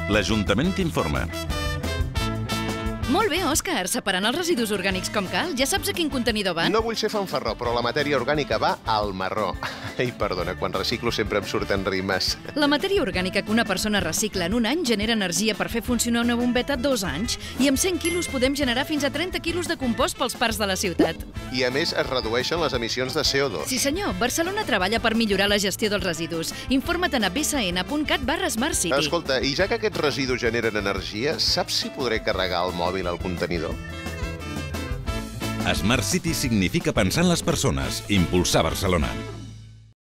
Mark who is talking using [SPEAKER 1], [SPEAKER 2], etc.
[SPEAKER 1] L'Ajuntament t'informa.
[SPEAKER 2] Molt bé, Òscar, separant els residus orgànics com cal. Ja saps a quin contenidor van?
[SPEAKER 3] No vull ser fanfarró, però la matèria orgànica va al marró. Ai, perdona, quan reciclo sempre em surten rimes.
[SPEAKER 2] La matèria orgànica que una persona recicla en un any genera energia per fer funcionar una bombeta 2 anys. I amb 100 quilos podem generar fins a 30 quilos de compost pels parcs de la ciutat.
[SPEAKER 3] I a més es redueixen les emissions de CO2.
[SPEAKER 2] Sí senyor, Barcelona treballa per millorar la gestió dels residus. Informa't a bsn.cat/smartcity.
[SPEAKER 3] Escolta, i ja que aquests residus generen energia, saps si podré carregar el mòbil al contenidor?
[SPEAKER 1] Smart City significa pensar en les persones, impulsar Barcelona.